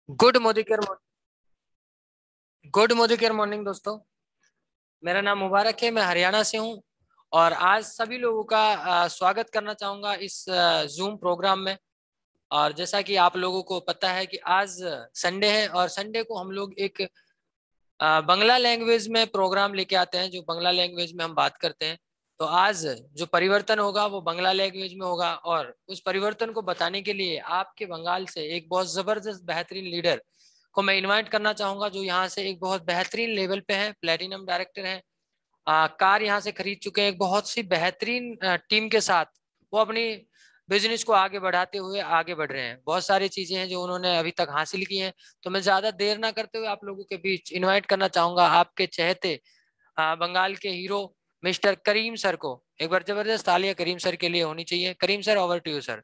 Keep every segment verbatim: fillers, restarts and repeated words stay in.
Good Modicare good Modicare morning दोस्तों, मेरा नाम मुबारक है। मैं हरियाणा से हूं और आज सभी लोगों का स्वागत करना चाहूंगा इस जूम प्रोग्राम में। और जैसा कि आप लोगों को पता है कि आज संडे है और संडे को हम लोग एक बांग्ला लैंग्वेज में प्रोग्राम लेके आते हैं, जो बांग्ला लैंग्वेज में हम बात करते हैं। तो आज जो परिवर्तन होगा वो बांग्ला लैंग्वेज में होगा और उस परिवर्तन को बताने के लिए आपके बंगाल से एक बहुत जबरदस्त बेहतरीन लीडर को मैं इनवाइट करना चाहूंगा, जो यहाँ से एक बहुत बेहतरीन लेवल पे है, प्लेटिनम डायरेक्टर है, आ, कार यहाँ से खरीद चुके हैं। एक बहुत सी बेहतरीन टीम के साथ वो अपनी बिजनेस को आगे बढ़ाते हुए आगे बढ़ रहे हैं। बहुत सारी चीजें हैं जो उन्होंने अभी तक हासिल की हैं। तो मैं ज्यादा देर ना करते हुए आप लोगों के बीच इनवाइट करना चाहूंगा आपके चहेते आ, बंगाल के हीरो मिस्टर करीम सर को। एक बार जबरदस्त तालियां करीम सर के लिए होनी चाहिए। Karim sir, over to you sir.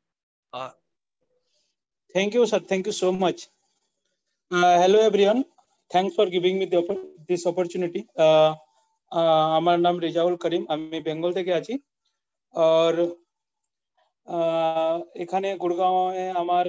Thank you sir, thank you so much. Hello everyone, thanks for giving me this opportunity. আমার নাম রেজাউল করিম, আমি বেঙ্গল থেকে আছি। আর এখানে গুড়গাঁওয়ে আমার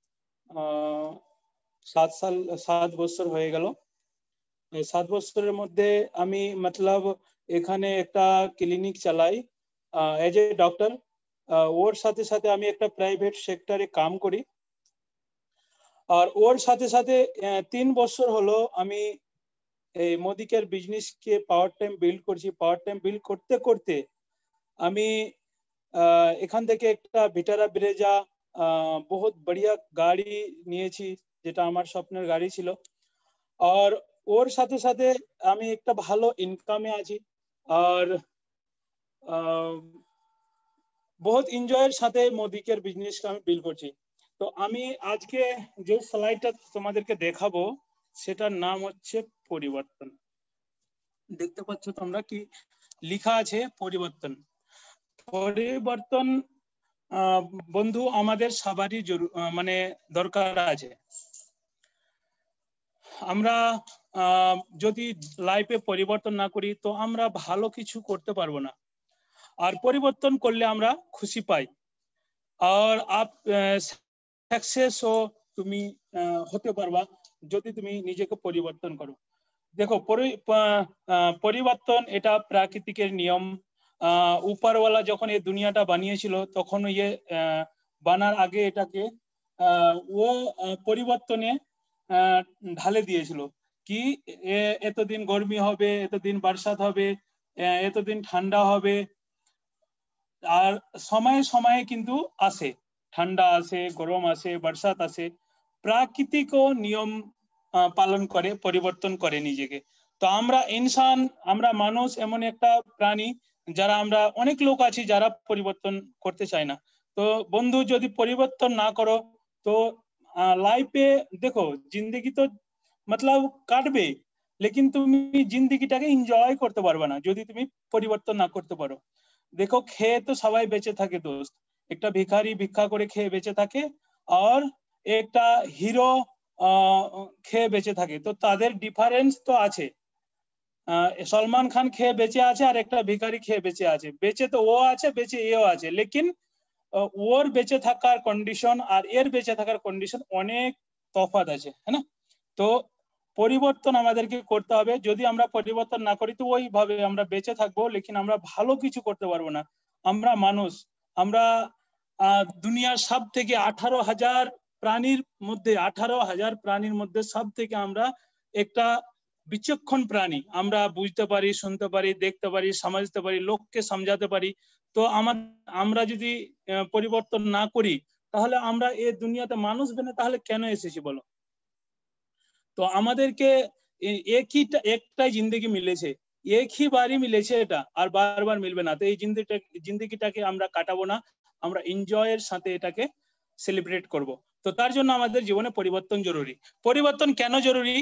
সাত সাল সাত বছর হয়ে গেল। এই সাত বছরের মধ্যে আমি মতলব এখানে একটা ক্লিনিক চালাই এজ এ ডক্টর। ওর সাথে সাথে আমি একটা প্রাইভেট সেক্টরে কাম করি। আর ওর সাথে সাথে তিন বছর হলো আমি এই মোদিকের বিজনেস কে পাওয়ার টাইম বিল্ড করছি। পাওয়ার টাইম বিল্ড করতে করতে আমি এখান থেকে একটা ভিটারা ব্রেজা বহুত বড়িয়া গাড়ি নিয়েছি, যেটা আমার স্বপ্নের গাড়ি ছিল। আর ওর সাথে সাথে আমি একটা ভালো ইনকামে আছি আর বহুত এনজয়ের সাথে মোদিকের বিজনেসকে আমি বিল্ড করছি। তো আমি আজকে যে স্লাইডটা তোমাদেরকে দেখাবো সেটার নাম হচ্ছে পরিবর্তন। দেখতে পাচ্ছ তোমরা কি লেখা আছে? পরিবর্তন। পরিবর্তন বন্ধু আমাদের সবারই মানে দরকার আছে। আমরা যদি লাইফে পরিবর্তন না করি তো আমরা ভালো কিছু করতে পারবো না। আর পরিবর্তন করলে আমরা খুশি পাই। আর আপ সাকসেস ও তুমি হতে পারবা যদি তুমি নিজেকে পরিবর্তন করো। দেখো পরিবর্তন এটা প্রাকৃতিকের নিয়ম। উপরওয়ালা যখন এই দুনিয়াটা বানিয়েছিল তখন ইয়ে বানার আগে এটাকে ও পরিবর্তনে ঢালে দিয়েছিল কি এতদিন গরমি হবে, এতদিন বর্ষাত হবে, এতদিন ঠান্ডা হবে। আর সময়ে সময়ে কিন্তু আসে, ঠান্ডা আসে, গরম আসে, বর্ষাত আসে। প্রাকৃতিক নিয়ম পালন করে, পরিবর্তন করে নিজেকে। তো আমরা ইনসান, আমরা মানুষ এমন একটা প্রাণী যারা আমরা অনেক লোক আছি যারা পরিবর্তন করতে চায় না। তো বন্ধু যদি পরিবর্তন না করো তো লাইফে দেখো জিন্দগি তো মতলব কাটবে, লেকিন তুমি জিন্দগিটাকে এনজয় করতে পারবে না যদি তুমি পরিবর্তন না করতে পারো। দেখো খেয়ে তো সবাই বেঁচে থাকে দোস্ত, একটা ভিখারি ভিক্ষা করে খেয়ে বেঁচে থাকে আর একটা হিরো খেয়ে বেঁচে থাকে। তো তাদের ডিফারেন্স তো আছে। সলমান খান খেয়ে বেঁচে আছে আর একটা ভিখারি খেয়ে বেঁচে আছে। বেঁচে তো ও আছে, বেঁচে এও আছে, লেকিন ওর বেঁচে থাকার কন্ডিশন আর এর বেঁচে থাকার কন্ডিশন অনেক তফাৎ আছে, হ্যাঁ না? তো পরিবর্তন আমাদেরকে করতে হবে। যদি আমরা পরিবর্তন না করি তো ওইভাবে আমরা বেঁচে থাকবো, লেকিন আমরা ভালো কিছু করতে পারবো না। আমরা মানুষ, আমরা দুনিয়ার সব থেকে আঠারো হাজার প্রাণীর মধ্যে আঠারো হাজার প্রাণীর মধ্যে সব থেকে আমরা একটা বিচক্ষণ প্রাণী। আমরা বুঝতে পারি, শুনতে পারি, দেখতে পারি, समझते পারি, লোককে समझাতে পারি। তো আমার আমরা যদি পরিবর্তন না করি তাহলে আমরা এই দুনিয়াতে মানুষ বনে তাহলে কেন এসেছি বলো? তো আমাদেরকে একই একটাই জিন্দগি মিলেছে, একই বারই মিলেছে এটা, আর বারবার মিলবে না। তো এই জিন্দগিটা জিন্দগিটাকে আমরা কাটাবো না, আমরা এনজয়ের সাথে এটাকে সেলিব্রেট করব। তো তার জন্য আমাদের জীবনে পরিবর্তন জরুরি। পরিবর্তন কেন জরুরি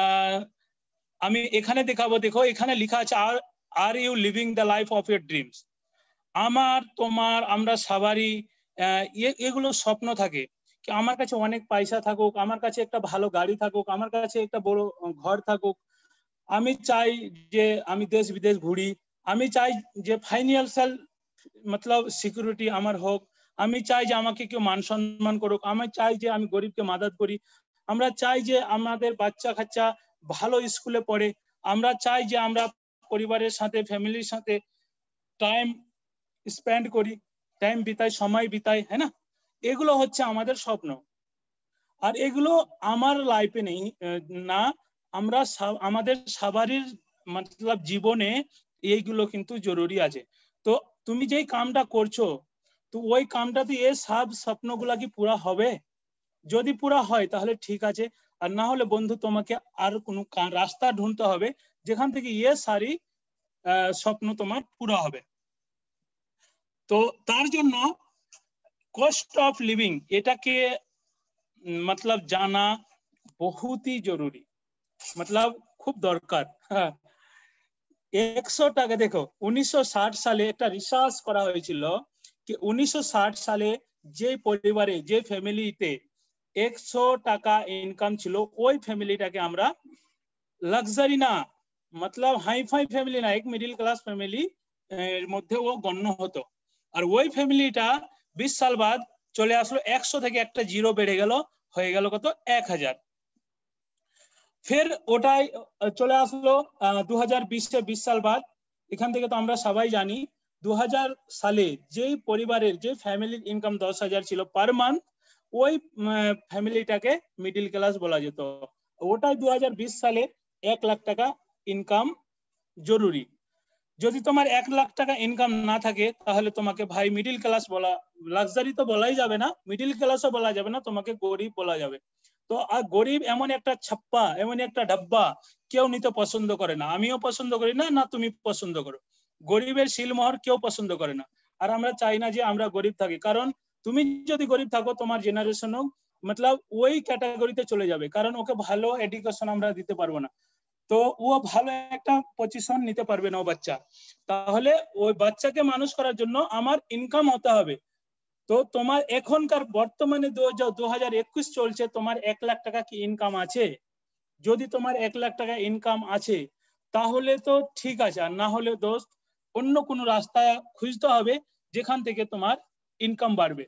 আমি এখানে দেখাবো। দেখো এখানে লেখা আছে আর are you living the life of your dreams. আমার তোমার আমরা সবারই এগুলো স্বপ্ন থাকে কি আমার কাছে অনেক পয়সা থাকুক, আমার কাছে একটা ভালো গাড়ি থাকুক, আমার কাছে একটা বড় ঘর থাকুক। আমি চাই যে আমি দেশ বিদেশ ঘুরি, আমি চাই যে ফাইন্যান্সিয়াল মতলব সিকিউরিটি আমার হোক, আমি চাই যে আমাকে কেউ মান সম্মান করুক, আমি চাই যে আমি গরিবকে মদত করি, আমরা চাই যে আমাদের বাচ্চা কাচ্চা ভালো স্কুলে পড়ে, আমরা চাই যে আমরা পরিবারের সাথে ফ্যামিলির সাথে টাইম স্পেন্ড করি, টাইম বিতাই, সময় বিতাই, হ্যাঁ না? এগুলো হচ্ছে আমাদের স্বপ্ন। আর এগুলো আমার লাইফে নেই না, আমরা আমাদের সবারই মতলব জীবনে এইগুলো কিন্তু জরুরি আছে। তো তুমি যেই কামটা করছো, তো ওই কামটাতে এই সব স্বপ্নগুলা কি পুরা হবে? যদি পুরা হয় তাহলে ঠিক আছে, আর না হলে বন্ধু তোমাকে আর কোনো রাস্তা ঢুঁড়তে হবে যেখান থেকে এ সারি স্বপ্ন তোমার পুরা হবে। তো তার জন্য কস্ট অফ লিভিং এটাকে मतलब जाना बहुत ही जरूरी, मतलब खूब दरकार। हाँ, একশো টাকা দেখো উনিশশো ষাট সালে একটা রিসার্চ করা হয়েছিল कि উনিশশো ষাট সালে যে পরিবারে যে ফ্যামিলিতে একশো টাকা ইনকাম ছিল ওই ফ্যামিলিটাকে আমরা লাক্সারি না, मतलब হাই ফাই ফ্যামিলি না, এক মিডল ক্লাস ফ্যামিলি এর মধ্যে ও গণ্য হতো। আর ওই ফ্যামিলিটা বিশ সাল বাদ চলে আসলো একশো থেকে একটা জিরো বেড়ে গেল, হয়ে গেল কত এক হাজার। ফের ওটাই চলে আসলো দু হাজার বিশে বিশ সাল বাদ। এখান থেকে তো আমরা সবাই জানি দু হাজার সালে যেই পরিবারের যে ফ্যামিলির ইনকাম দশ হাজার ছিল পার মান্থ, ওই ফ্যামিলিটাকে মিডল ক্লাস বলা যেত। ওটাই দু হাজার বিশ সালে এক লাখ টাকা ইনকাম জরুরি। যদি তোমার এক লাখ টাকা ইনকাম না থাকে তাহলে তোমাকে ভাই মিডল ক্লাস বলা, লাক্সারি তো বলাই যাবে না, মিডল ক্লাসও বলা যাবে না, তোমাকে গরিব বলা যাবে। তো আর গরিব এমন একটা ছাপ্পা, এমন একটা ডাব্বা কেউ নিতে পছন্দ করে না, আমিও পছন্দ করি না, না তুমি পছন্দ করো। গরিবের শিলমোহর কেউ পছন্দ করে না। আর আমরা চাই না যে আমরা গরিব থাকি, কারণ তুমি যদি গরিব থাকো তোমার জেনারেশনও मतलब ওই ক্যাটাগরিতে চলে যাবে, কারণ ওকে ভালো এডুকেশন আমরা দিতে পারবো না, তো ও ভালো একটা পজিশন নিতে পারবে না ও বাচ্চা। তাহলে ওই বাচ্চাকে মানুষ করার জন্য আমার ইনকাম হতে হবে। তো তোমার এখনকার বর্তমানে দু হাজার একুশ চলছে, তোমার এক লাখ টাকা কি ইনকাম আছে? যদি তোমার এক লাখ টাকা ইনকাম আছে তাহলে তো ঠিক আছে, আর না হলে দোস্ত অন্য কোনো রাস্তা খুঁজতে হবে যেখান থেকে তোমার ইনকাম বাড়বে।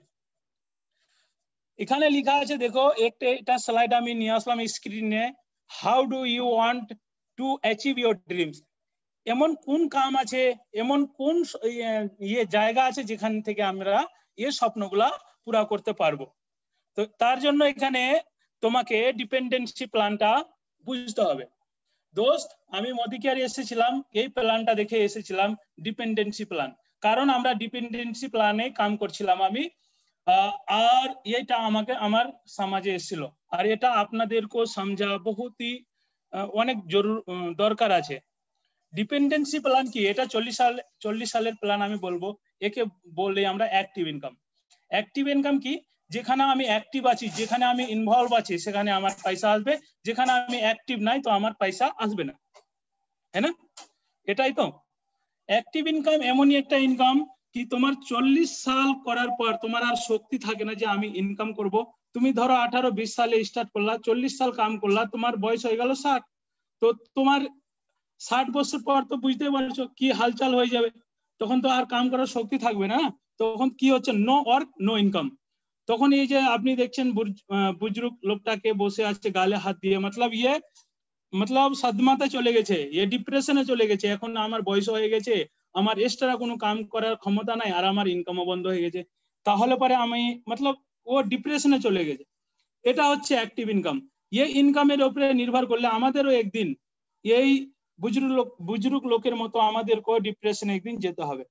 এখানে লেখা আছে দেখো, একটা এটা স্লাইড আমি নিয়ে আসলাম স্ক্রিনে। How do you want to achieve your dreams? এমন কোন কাম আছে, এমন কোন ইয়ে জায়গা আছে যেখান থেকে আমরা এই স্বপ্নগুলা পুরা করতে পারবো? তো তার জন্য এখানে তোমাকে ডিপেন্ডেন্সি প্ল্যানটা বুঝতে হবে। দোস্ত আমি মোদি কেয়ার এসেছিলাম, এই প্ল্যানটা দেখে এসেছিলাম ডিপেন্ডেন্সি প্ল্যান, কারণ আমরা ডিপেন্ডেন্সি প্ল্যানে কাম করছিলাম আমি, আর এটা আমাকে আমার সমাজে এসেছিল, আর এটা আপনাদেরকেও সমঝা বহুতই অনেক জরুর দরকার আছে। ডিপেন্ডেন্সি প্ল্যান কি? এটা চল্লিশ সাল চল্লিশ সালের প্ল্যান আমি বলবো। একে বলে আমরা অ্যাক্টিভ ইনকাম। অ্যাক্টিভ ইনকাম কি? যেখানে আমি অ্যাক্টিভ আছি, যেখানে আমি ইনভলভ আছি সেখানে আমার পয়সা আসবে, যেখানে আমি অ্যাক্টিভ নাই তো আমার পয়সা আসবে না, হ্যাঁ না? এটাই তো অ্যাক্টিভ ইনকাম। এমনই একটা ইনকাম কি তোমার চল্লিশ সাল করার পর তোমার আর শক্তি থাকে না যে আমি ইনকাম করব। তুমি ধরো আঠারো বিশ সালে স্টার্ট করলা, চল্লিশ সাল কাম করলা, তোমার বয়স হয়ে গেল ষাট, তো তোমার ষাট বছর পর তো বুঝতে পারছো কি হালচাল হয়ে যাবে, তখন তো আর কাম করার শক্তি থাকবে না। তখন কি হচ্ছে, নো ওয়ার্ক নো ইনকাম। তখন এই যে আপনি দেখছেন বুজরুক লোকটাকে বসে আছে গালে হাত দিয়ে, मतलब ইয়ে मतलब সাদমাতে চলে গেছে, এ ডিপ্রেশনে চলে গেছে, এখন আমার বয়স হয়ে গেছে, আমার এক্সট্রা কোনো কাম করার ক্ষমতা নাই, আর আমার ইনকামও বন্ধ হয়ে গেছে, তাহলে পরে আমি मतलब ও ডিপ্রেশনে চলে গেছে। এটা হচ্ছে অ্যাক্টিভ ইনকাম। এই ইনকামের উপরে নির্ভর করলে আমাদেরও একদিন এই বুজরুক লোক বুজরুক লোকের মতো আমাদেরকেও ডিপ্রেশনে একদিন যেতে হবে।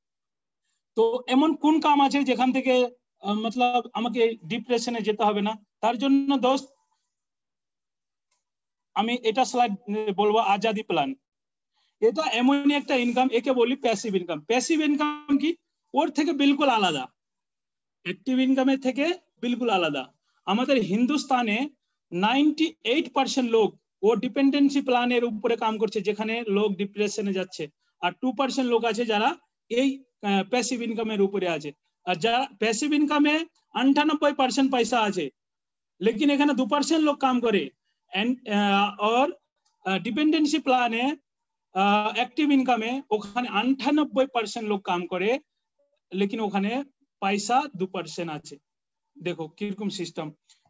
তো এমন কোন কাম আছে যেখান থেকে मतलब আমাকে ডিপ্রেশনে যেতে হবে না? তার জন্য দোস্ত আমি এটা স্লাইড বলবো আজাদি প্ল্যান। এটা এমনই একটা ইনকাম, একে বলি প্যাসিভ ইনকাম। প্যাসিভ ইনকাম কি? ওর থেকে বিলকুল আলাদা, অ্যাক্টিভ ইনকামের থেকে বিলকুল আলাদা। আমাদের হিন্দুস্তানে নাইনটি এইট পার্সেন্ট লোক ও ডিপেন্ডেন্সি প্ল্যানের উপরে কাম করছে, যেখানে লোক ডিপ্রেশনে যাচ্ছে, আর টু পার্সেন্ট লোক আছে যারা এই প্যাসিভ ইনকামের উপরে আছে। আর যারা প্যাসিভ ইনকামে আটানব্বই পার্সেন্ট পয়সা আছে, लेकिन এখানে দু পার্সেন্ট লোক কাম করে। और ডিপেন্ডেন্সি প্ল্যানে অ্যাক্টিভ ইনকামে ওখানে আটানব্বই পার্সেন্ট লোক কাম করে, लेकिन ওখানে পয়সা দু পার্সেন্ট আছে। দেখো কিরকম সিস্টেম।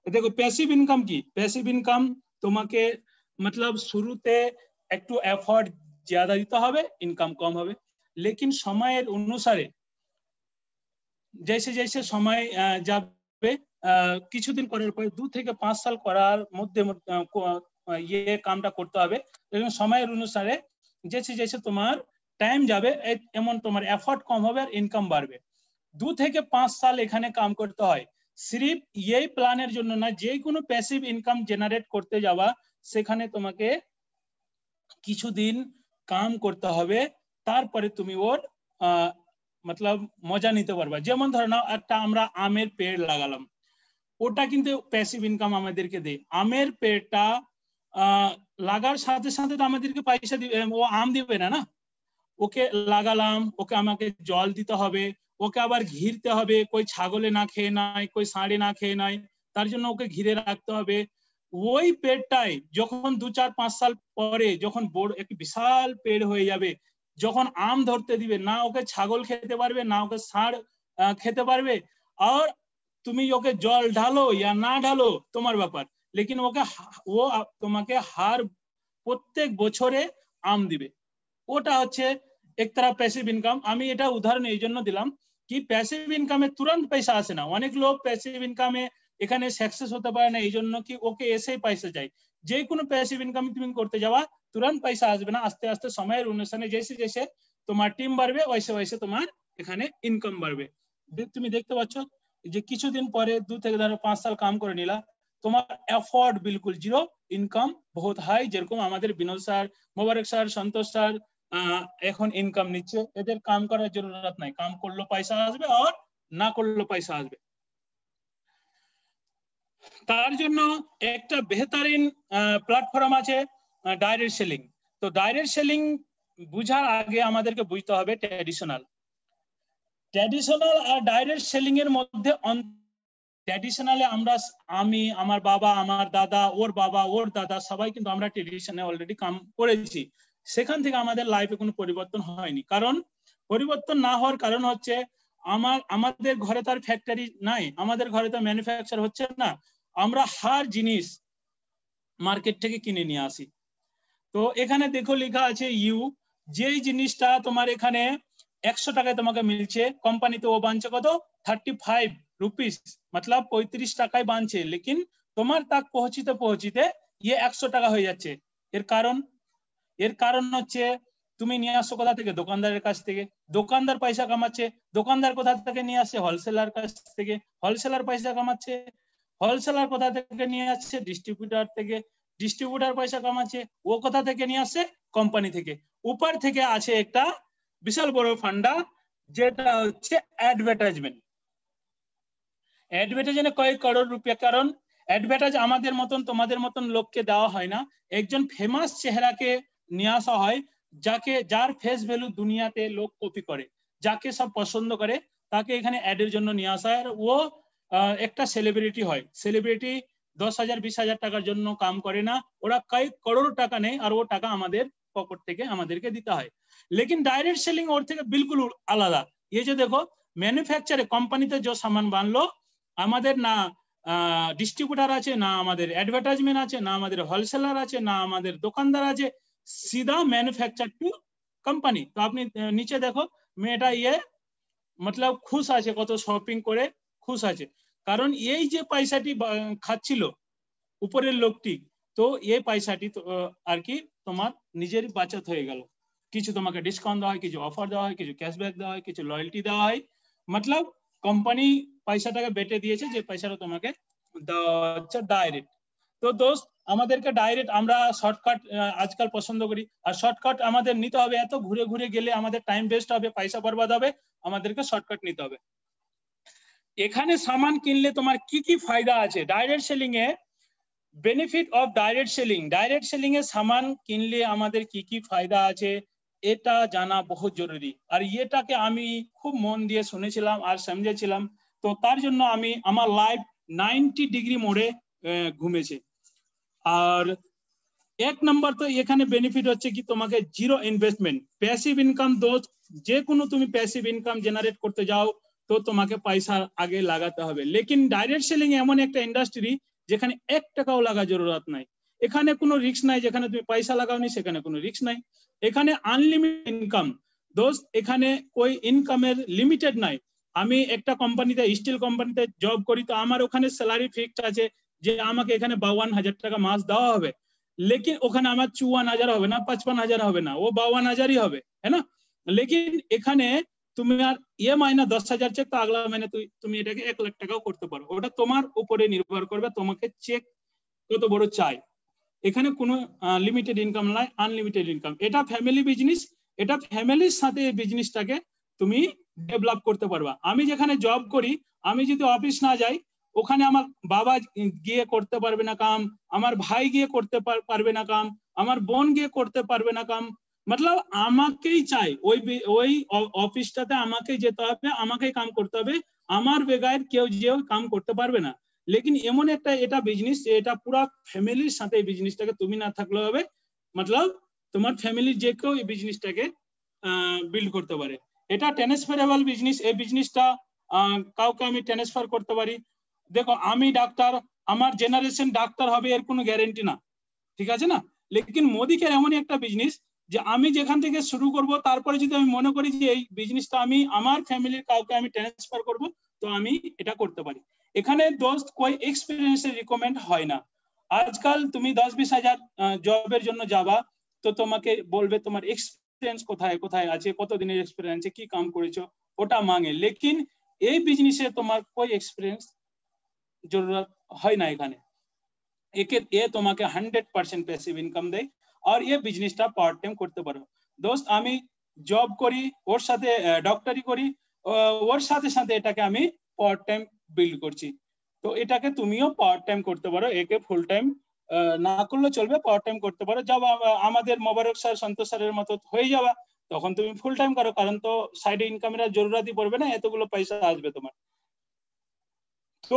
দেখো প্যাসিভ ইনকাম কি, প্যাসিভ ইনকাম তোমাকে मतलब শুরুতে একটু এফর্ট ज्यादा দিতে হবে, ইনকাম কম হবে, लेकिन সময়ের অনুসারে जैसे जैसे সময় যাবে কিছুদিন করার পর দু থেকে পাঁচ সাল করার মধ্যে ये কামটা করতে হবে, এবং সময়ের অনুসারে जैसे जैसे তোমার টাইম যাবে এমন তোমার এফর্ট কম হবে আর ইনকাম বাড়বে। দু থেকে পাঁচ সাল এখানে কাম করতে হয়, सिर्फ এই প্ল্যানের জন্য না, যে কোনো প্যাসিভ ইনকাম জেনারেট করতে যাওয়া সেখানে তোমাকে কিছুদিন কাম করতে হবে, তারপরে তুমি ওর मतलब মজা নিতে পারবা। যেমন ধরে নাও একটা আমরা আমের পেড় লাগালাম, ওটা কিন্তু প্যাসিভ ইনকাম আমাদেরকে দেয়। আমের পেড়টা লাগার সাথে সাথে তো আমাদেরকে পয়সা দিবে, ও আম দিবে না না, ওকে লাগালাম, ওকে আমাকে জল দিতে হবে, ওকে আবার ঘিরতে হবে, কই ছাগলে না খেয়ে নাই, কই ষাঁড়ে না খেয়ে নাই, তার জন্য ওকে ঘিরে রাখতে হবে। ওই পেড়টাই যখন দু চার পাঁচ সাল পরে যখন বড় একটা বিশাল পেড় হয়ে যাবে, যখন আম ধরতে দিবে না, ওকে ছাগল খেতে পারবে না, ওকে ষাঁড় খেতে পারবে, আর তুমি ওকে জল ঢালো या না ঢালো তোমার ব্যাপার, लेकिन ওকে ও তোমাকে হার প্রত্যেক বছরে আম দিবে। ওটা হচ্ছে এক तरह প্যাসিভ ইনকাম। আমি এটা উদাহরণ এই জন্য দিলাম কি প্যাসিভ ইনকামে তুরন্ত পয়সা আসে না, অনেক লোক প্যাসিভ ইনকামে এখানে সাকসেস হতে পারে না, এই জন্য কি ওকে এসেই পয়সা চাই। যে কোনো প্যাসিভ ইনকাম তুমি করতে যাওয়া তুরন্ত পয়সা আসবে না, আস্তে আস্তে সময়ের অনুসারে जैसे जैसे তোমার টিম বাড়বে वैसे वैसे তোমার এখানে ইনকাম বাড়বে। তুমি দেখতে পাচ্ছ যে কিছুদিন পরে দু থেকে ধরো পাঁচ সাল কাম করে নিলা, তোমার এফর্ট বিলকুল জিরো, ইনকাম বহুত হাই। যেরকম আমাদের Binod sir, Mobarak sir, Santosh sir এখন ইনকাম নিচ্ছে, এদের কাম করার জরুরত নাই, কাম করলে পয়সা আসবে আর না করলে পয়সা আসবে। তার জন্য একটা বেহতরিন প্ল্যাটফর্ম আছে ডাইরেক্ট সেলিং। তো ডাইরেক্ট সেলিং বুঝার আগে আমাদেরকে বুঝতে হবে ট্র্যাডিশনাল ট্র্যাডিশনাল আর ডাইরেক্ট সেলিং এর মধ্যে। ট্র্যাডিশনালে আমরা আমি, আমার বাবা, আমার দাদা, ওর বাবা, ওর দাদা সবাই কিন্তু আমরা ট্র্যাডিশনে অলরেডি কাম করেছি, সেখান থেকে আমাদের লাইফে কোনো পরিবর্তন হয়নি। কারণ পরিবর্তন না হওয়ার কারণ হচ্ছে আমার আমাদের ঘরে তার ফ্যাক্টরি নাই, আমাদের ঘরে তো ম্যানুফ্যাকচার হচ্ছে না, আমরা হার জিনিস মার্কেট থেকে কিনে নিয়ে আসি। তো এখানে দেখো লেখা আছে ইউ, যেই জিনিসটা তোমার এখানে একশো টাকায় তোমাকে মিলছে, কোম্পানিতে ও বানছে কত থার্টি ফাইভ রুপিস, मतलब পঁয়ত্রিশ টাকায় বানছে, लेकिन তোমার তাক পৌঁছিতে পৌঁছিতে ইয়ে একশো টাকা হয়ে যাচ্ছে। এর কারণ এর কারণ হচ্ছে তুমি নিয়ে আসছো কোথা থেকে, দোকানদারের কাছ থেকে, দোকানদার পয়সা কামাচ্ছে, দোকানদার কোথা থেকে নিয়ে আসছে, হোলসেলার কাছ থেকে, হোলসেলার পয়সা কামাচ্ছে, হোলসেলার কোথা থেকে নিয়ে আসছে, ডিস্ট্রিবিউটার থেকে, ডিস্ট্রিবিউটার পয়সা কামাচ্ছে, ও কোথা থেকে নিয়ে আসছে, কোম্পানি থেকে। উপর থেকে আছে একটা বিশাল বড় ফান্ডা, যেটা হচ্ছে অ্যাডভার্টাইজমেন্ট। অ্যাডভার্টাইজমেন্টে কয়েক করোড় রুপিয়া, কারণ অ্যাডভার্টাইজ আমাদের মতন তোমাদের মতন লোককে দেওয়া হয় না, একজন ফেমাস চেহারাকে নিয়ে আসা হয়, যাকে যার ফেস ভ্যালু দুনিয়াতে লোক কপি করে, যাকে সব পছন্দ করে, তাকে এখানে অ্যাডের জন্য নিয়ে আসা হয়। আর ও একটা সেলিব্রিটি হয়, সেলিব্রিটি দশ হাজার বিশ হাজার টাকার জন্য কাম করে না, ওরা কয়েক করোড় টাকা নেই, আর ও টাকা আমাদের পকেট থেকে আমাদেরকে দিতে হয়। लेकिन डायरेक्ट सेलिंग और থেকে बिल्कुल আলাদা। ये जो देखो ম্যানুফ্যাকচারে কোম্পানিতে যে সামান বানলো, আমাদের না ডিস্ট্রিবিউটার আছে, না আমাদের অ্যাডভার্টাইজমেন্ট আছে, না আমাদের হোলসেলার আছে, না আমাদের দোকানদার আছে, सीधा ম্যানুফ্যাকচার টু কোম্পানি। তো আপনি নিচে দেখো মেয়েটা ইয়ে मतलब খুশ আছে, কত শপিং করে খুশ আছে, কারণ এই যে পয়সাটি খাচ্ছিল উপরের লোকটি, তো এই পয়সাটি আর কি তোমার নিজের বাঁচত হয়ে গেল। কিছু তোমাকে ডিসকাউন্ট দেওয়া হয়, কিছু অফার দেওয়া হয়, কিছু ক্যাশব্যাক দেওয়া হয়, কিছু লয়্যালটি দেওয়া হয়, मतलब কোম্পানি পয়সাটাকে বেটে দিয়েছে, যে পয়সাটা তোমাকে দেওয়া হচ্ছে ডাইরেক্ট। তো দোস্ত আমাদেরকে ডাইরেক্ট, আমরা শর্টকাট আজকাল পছন্দ করি, আর শর্টকাট আমাদের নিতে হবে, এত ঘুরে ঘুরে গেলে আমাদের টাইম ওয়েস্ট হবে, পয়সা বরবাদ হবে, আমাদেরকে শর্টকাট নিতে হবে। এখানে সামান কিনলে তোমার কি কি ফায়দা আছে ডাইরেক্ট সেলিং এ, benefit of direct selling, direct selling এ সামান কিনলে আমাদের কি কি ফায়দা আছে এটা জানা বহুত জরুরি। আর এটাকে আমি খুব মন দিয়ে শুনেছিলাম আর সমঝেছিলাম, তো তার জন্য আমি আমার লাইফ নাইনটি ডিগ্রি মোড়ে ঘুমেছে। আর এক নম্বর তো এখানে বেনিফিট হচ্ছে কি তোমাকে জিরো ইনভেস্টমেন্ট, প্যাসিভ ইনকাম। দোস্ত যে কোনো তুমি প্যাসিভ ইনকাম জেনারেট করতে যাও তো তোমাকে পয়সা আগে লাগাতে হবে, लेकिन ডাইরেক্ট সেলিং এমন একটা ইন্ডাস্ট্রি যেখানে এক টাকাও লাগা জরুরত নাই। এখানে কোনো রিস্ক নাই, যেখানে তুমি পয়সা লাগাওনি সেখানে কোনো রিস্ক নাই। এখানে আনলিমিটেড ইনকাম দোস্ত, এখানে ওই ইনকামের লিমিটেড নাই। আমি একটা কোম্পানিতে, স্টিল কোম্পানিতে জব করি, তো আমার ওখানে স্যালারি ফিক্সড আছে যে আমাকে এখানে বাউান হাজার টাকা মাস দেওয়া হবে, लेकिन ওখানে আমার চুয়ান্ন হাজার হবে না, পঁচপন হাজার হবে না, ও বাউান হাজারই হবে, হ্যাঁ না। लेकिन এখানে তুমি আর ये महीना दस हजार चेक तो अगला महीने তুমি এটাকে এক লাখ টাকাও করতে পারো, ওটা তোমার উপরে নির্ভর করবে তোমাকে চেক কত বড় চাই। এখানে কোনো লিমিটেড ইনকাম নাই, আনলিমিটেড ইনকাম। এটা ফ্যামিলি বিজনেস, এটা ফ্যামিলির সাথে এই বিজনেসটাকে তুমি ডেভেলপ করতে পারবা। আমি যেখানে জব করি, আমি যদি অফিস না যাই, ওখানে আমার বাবা গিয়ে করতে পারবে না কাম, আমার ভাই গিয়ে করতে পারবে না কাম, আমার বোন গিয়ে করতে পারবে না কাম, मतलब আমাকেই চাই ওই ওই অফিসটাতে আমাকেই যেতে হবে, আমাকেই কাম করতে হবে, আমার বেগায়ের কেউ যেও কাম করতে পারবে না। लेकिन এমন একটা এটা বিজনেস, এটা পুরো ফ্যামিলির সাথে এই বিজনেসটাকে তুমি না থাকলে হবে, मतलब তোমার ফ্যামিলির যে কেউ এই বিজনেসটাকে বিল্ড করতে পারে। এটা ট্রান্সফারেবল বিজনেস, এই বিজনেসটা কাউকে আমি ট্রান্সফার করতে পারি। দেখো আমি ডাক্তার, আমার জেনারেশন ডাক্তার হবে এর কোনো গ্যারান্টি না, ঠিক আছে না। लेकिन মোদি কেয়ার এমন একটা বিজনেস যে আমি যেখান থেকে শুরু করব, তারপরে যদি আমি মনে করি যে এই বিজনেসটা আমি আমার ফ্যামিলির কাউকে আমি ট্রান্সফার করব, তো আমি এটা করতে পারি। এখানে দোস্ত কোই এক্সপেরিয়েন্সের রিকমেন্ড হয় না। আজকাল তুমি দশ বিশ হাজার জবের জন্য যাবা, তো তোমাকে বলবে তোমার এক্সপেরিয়েন্স কোথায় কোথায় আছে, কত দিনের এক্সপেরিয়েন্স, কি কাম করেছো, ওটা মাঙ্গে। लेकिन এই বিজনেসে তোমার কোই এক্সপেরিয়েন্স জরুরত হয় না। এখানে একে এ তোমাকে হান্ড্রেড পার্সেন্ট প্যাসিভ ইনকাম দেয়, আর এই বিজনেসটা পার্ট টাইম করতে পারো। দোস্ত আমি জব করি, ওর সাথে ডক্টরি করি, ওর সাথে সাথে এটাকে আমি পার্ট টাইম বিল্ড করছি। তো এটাকে তুমিও পার্ট টাইম করতে পারো, একে ফুল টাইম না করলে চলবে, পার্ট টাইম করতে পারো। যাব আমাদের মোবারক স্যার, সন্তোষ স্যারের মতো হয়ে যাবা, তখন তুমি ফুল টাইম করো, কারণ তো সাইডে ইনকামের জরুরতই পড়বে না, এতগুলো পয়সা আসবে তোমার। তো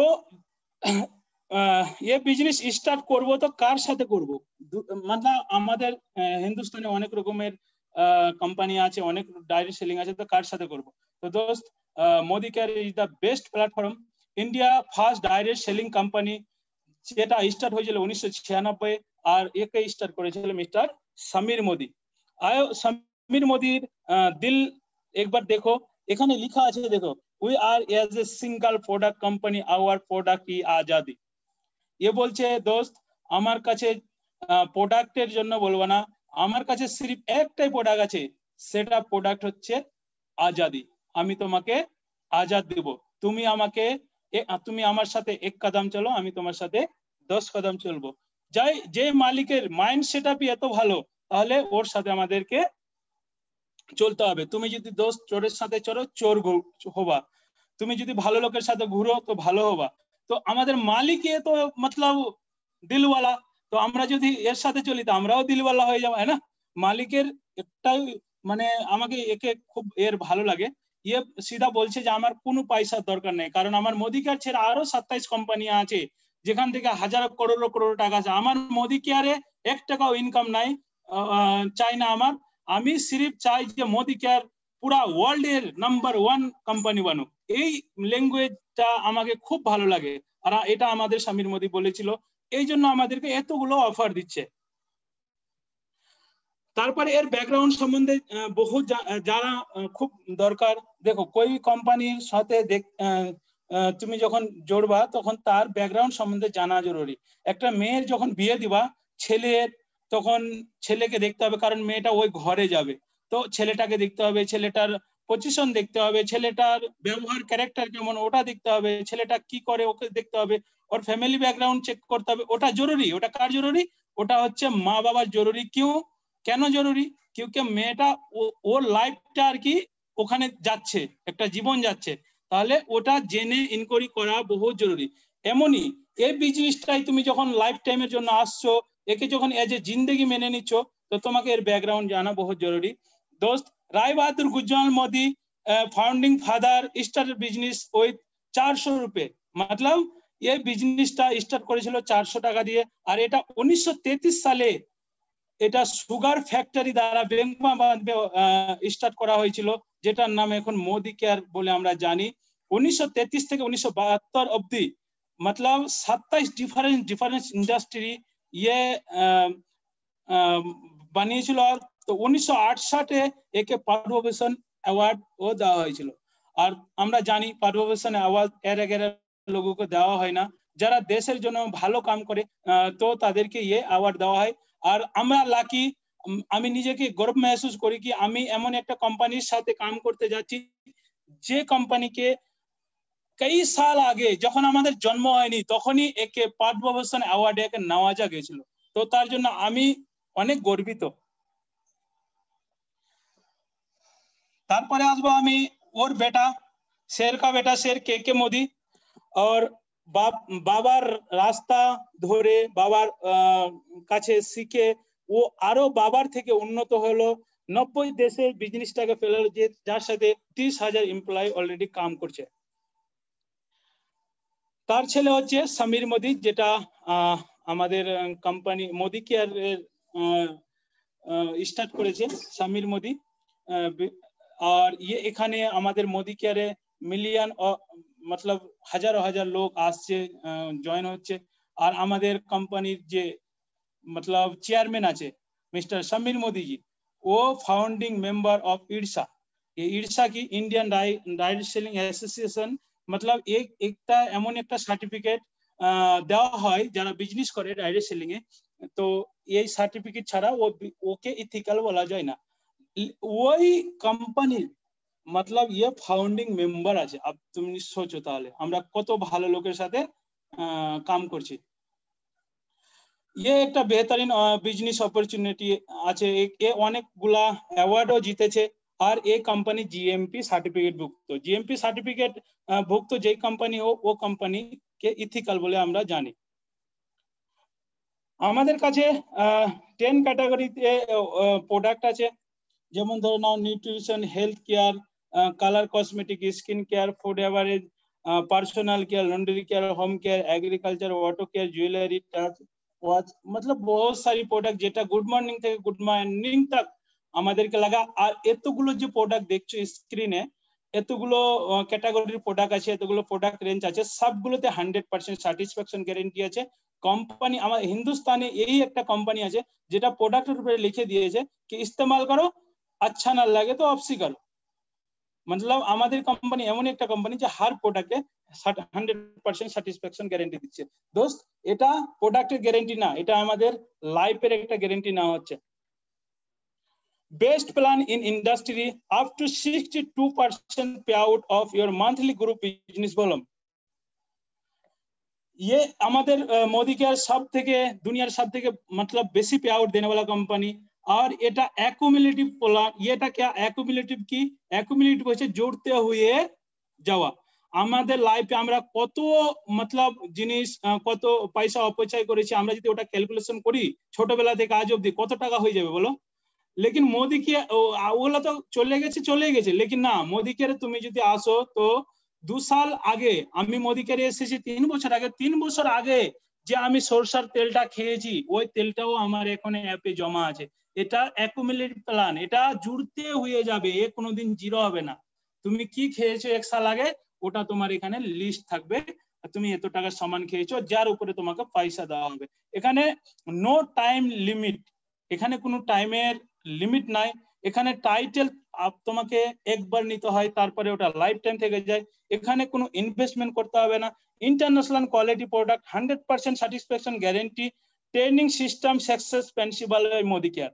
ये বিজনেস স্টার্ট করব তো কার সাথে করব, মানে আমাদের হিন্দুস্তানে অনেক রকমের কোম্পানি আছে, অনেক ডাইরেক্ট সেলিং আছে, তো কার সাথে করব। তো দোস্ত Modi care is the best platform. India first direct selling company, যেটা স্টার্ট হয়েছিল উনিশশো ছিয়ানব্বই, আর একে স্টার্ট করেছিল মিস্টার সমীর মোদি। আয় সমীর মোদির দিল একবার দেখো, এখানে লেখা আছে দেখো, we are as a single product company, our product ই আজাদি। ये বলছে দোস্ত আমার কাছে প্রোডাক্টের জন্য বলবো না, আমার কাছে সির্ফ একটাই প্রোডাক্ট আছে, সেটা প্রোডাক্ট হচ্ছে আজাদি। আমি তোমাকে আজাদ দেব, তুমি আমাকে তুমি আমার সাথে এক কদম চলো, আমি তোমার সাথে দশ কদম চলবো। যাই যে মালিকের মাইন্ড সেটআপই এত ভালো, তাহলে ওর সাথে আমাদেরকে চলতে হবে। তুমি যদি দোস্ত চোরের সাথে চলো, চোর হবা, তুমি যদি ভালো লোকের সাথে ঘুরো, তো ভালো হবা। তো আমাদের মালিক এ তো मतलब দিলওয়ালা, তো আমরা যদি এর সাথে চলি তো আমরাও দিলওয়ালা হয়ে যাব, হ্যাঁ না। মালিকের একটাই মানে আমাকে একে খুব এর ভালো লাগে, ইয়ে সিধা বলছে যে আমার কোনো পয়সার দরকার নেই, কারণ আমার মোদি কেয়ার ছেড়ে আরো সাতাইশ কোম্পানি আছে যেখান থেকে হাজার করোড় করোড় টাকা আছে। আমার মোদি কেয়ারে এক টাকাও ইনকাম নাই, চাই না আমার। আমি সির্ফ চাই যে মোদি কেয়ার পুরা ওয়ার্ল্ড এর নাম্বার ওয়ান কোম্পানি বানুক। এই ল্যাঙ্গুয়েজটা আমাকে খুব ভালো লাগে, আর এটা আমাদের সমীর মোদি বলেছিল, এই জন্য আমাদেরকে এতগুলো অফার দিচ্ছে। তারপরে এর ব্যাকগ্রাউন্ড সম্বন্ধে বহু যারা খুব দরকার। দেখো কোই কোম্পানির সাথে তুমি যখন জড়বা, তখন তার ব্যাকগ্রাউন্ড সম্বন্ধে জানা জরুরি। একটা মেয়ের যখন বিয়ে দিবা, ছেলের তখন ছেলেকে দেখতে হবে, কারণ মেয়েটা ওই ঘরে যাবে, তো ছেলেটাকে দেখতে হবে, ছেলেটার পজিশন দেখতে হবে, ছেলেটার ব্যবহার ক্যারেক্টার কেমন ওটা দেখতে হবে, ছেলেটা কি করে ওকে দেখতে হবে, ওর ফ্যামিলি ব্যাকগ্রাউন্ড চেক করতে হবে। ওটা জরুরি। ওটা কার জরুরি? ওটা হচ্ছে মা বাবার জরুরি। क्यों কেন জরুরি? क्योंकि মেয়েটা ওর লাইফটা আর কি ওখানে যাচ্ছে, একটা জীবন যাচ্ছে, তাহলে ওটা জেনে ইনকোয়ারি করা বহুত জরুরি। এমনই এই বিজনেসটাই তুমি যখন লাইফ টাইমের জন্য আসছো, একে যখন এজ এ জিন্দেগি মেনে নিচ্ছ, তো তোমাকে এর ব্যাকগ্রাউন্ড জানা বহুত জরুরি। दोस्त Rai Bahadur Gujral Modi founding father started business with चारशो रुपए, मतलब ये बिजनेसটা স্টার্ট করেছিল চারশো টাকা দিয়ে। আর এটা উনিশশো তেত্রিশ সালে এটা সুগার ফ্যাক্টরি দ্বারা বেঙ্গমাবাদে স্টার্ট করা হয়েছিল, যেটার নাম এখন মোদি কেয়ার বলে আমরা জানি। উনিশশো তেত্রিশ থেকে উনিশশো বাহাত্তর অবধি मतलब सत्ताईस डिफरेंट डिफरेंट इंडस्ट्री ये বানিয়েছিল। আর তো উনিশশো আট সালে একে পদ্মভূষণ অ্যাওয়ার্ড ও দেওয়া হয়েছিল। আর আমরা জানি পদ্মভূষণ অ্যাওয়ার্ড এর আগে লোগোকে দেওয়া হয় না, যারা দেশের জন্য ভালো কাম করে তো তাদেরকে ये অ্যাওয়ার্ড দেওয়া হয়। আর আমরা লাকি, আমি নিজেকে গর্ব महसूस করি কি আমি এমন একটা কোম্পানির সাথে কাম করতে যাচ্ছি যে কোম্পানিকে कई साल आगे যখন আমাদের জন্ম হয়নি তখনই একে পদ্মভূষণ অ্যাওয়ার্ডে একে নেওয়া গেছিল। তো তার জন্য আমি অনেক গর্বিত। তারপরে আসবো আমি ওর বেটা, শের কা বেটা শের কে কে মোদি। और বাবার রাস্তা ধরে বাবার কাছে শিখে ও আরো বাবার থেকে উন্নত হলো, নব্বই দেশে বিজনেসটাকে ফেলার, যে যার সাথে ত্রিশ হাজার এমপ্লয়ি অলরেডি কাম করছে। তার ছেলে হচ্ছে সমীর মোদি, যেটা আমাদের কোম্পানি মোদি কেয়ার স্টার্ট করেছে সমীর মোদি। আর ये এখানে আমাদের মোদি কেয়ারে মিলিয়ন मतलब হাজার হাজার লোক আসছে, জয়েন হচ্ছে। আর আমাদের কোম্পানির যে मतलब চেয়ারম্যান আছে মিস্টার সমীর মোদি জি, ও ফাউন্ডিং মেম্বার অফ ইরসা। ये ইরসা কি ইন্ডিয়ান রাইড সেলিং অ্যাসোসিয়েশন, मतलब एक একটা এমন একটা সার্টিফিকেট দেওয়া হয় যারা বিজনেস করে রাইড সেলিং এ, তো এই সার্টিফিকেট ছাড়া ও ওকে ইথিক্যাল বলা যায় না। ওই কোম্পানির मतलब ये ফাউন্ডিং মেম্বার আছে। अब তুমি সোচো তাহলে আমরা কত ভালো লোকের সাথে কাম করছি। ये একটা বেহতরিন বিজনেস অপরচুনিটি আছে। এ অনেকগুলা অ্যাওয়ার্ডও জিতেছে। আর এই কোম্পানি জিএমপি সার্টিফিকেট ভুক্ত। জিএমপি সার্টিফিকেট ভুক্ত যে কোম্পানি ও ও কোম্পানিকে ইথিক্যাল বলে আমরা জানি। আমাদের কাছে টেন ক্যাটাগরিতে প্রোডাক্ট আছে, যেমন ধরে নাও nutrition, health care, colour cosmetic, skin care, food beverage, personal care, laundry care, home care, agriculture, auto care, jewellery, touch, watch, मतलब बहुत सारी প্রোডাক্ট যেটা গুড মর্নিং থেকে গুড মর্নিং तक আমাদেরকে লাগা। আর এতগুলো যে প্রোডাক্ট দেখছো স্ক্রিনে, এতগুলো ক্যাটাগরির প্রোডাক্ট আছে, এতগুলো প্রোডাক্ট রেঞ্জ আছে, সবগুলোতে হান্ড্রেড পার্সেন্ট স্যাটিসফ্যাকশন গ্যারেন্টি আছে। কোম্পানি আমার হিন্দুস্তানে এই একটা কোম্পানি আছে যেটা প্রোডাক্টের উপরে লিখে দিয়েছে কি ইস্তেমাল করো, अच्छा না লাগে তো वापसी करो। मतलब আমাদের কোম্পানি এমন একটা কোম্পানি যে হার প্রোডাক্টে হান্ড্রেড পার্সেন্ট স্যাটিসফ্যাকশন গ্যারেন্টি দিচ্ছে। দোস্ত এটা প্রোডাক্টের গ্যারেন্টি না, এটা আমাদের লাইফের একটা গ্যারেন্টি না হচ্ছে। Best plan in industry, up to sixty two percent pay out of your monthly group business volume. ये আমাদের মোদি কেয়ার সব থেকে দুনিয়ার সব থেকে मतलब বেশি পে আউট देने वाला কোম্পানি। और এটা অ্যাকুমুলেটিভ প্ল্যান। এটা क्या অ্যাকুমুলেটিভ কি? অ্যাকুমুলেটিভ হচ্ছে জড়তে হয়ে যাওয়া। আমাদের লাইফে আমরা কত मतलब জিনিস কত পয়সা অপচয় করেছি, আমরা যদি ওটা ক্যালকুলেশন করি ছোটবেলা থেকে আজ অবধি কত টাকা হয়ে যাবে বলো। लेकिन মোদি কি ওগুলো তো চলে গেছে চলে গেছে लेकिन না, মোদি কেয়ারে তুমি যদি আসো তো দু সাল আগে আমি মোদি কেয়ারে এসেছি, তিন বছর আগে তিন বছর আগে যে আমি সরষার তেলটা খেয়েছি ওই তেলটাও আমার এখানে অ্যাপে জমা আছে। এটা অ্যাকুমুলেটিভ প্ল্যান, এটা জুড়তে হয়ে যাবে, এ কোনোদিন জিরো হবে না। তুমি কি খেয়েছো এক সাল আগে ওটা তোমার এখানে লিস্ট থাকবে, তুমি এত টাকা সামান খেয়েছো যার উপরে তোমাকে পয়সা দেওয়া হবে। এখানে নো টাইম লিমিট, এখানে কোনো টাইমের লিমিট নাই। এখানে টাইটেল তোমাকে একবার নিতে হয়, তারপরে ওটা লাইফ টাইম থেকে যায়। এখানে কোনো ইনভেস্টমেন্ট করতে হবে না। International quality product, hundred percent satisfaction guarantee, training system success principle Modi care.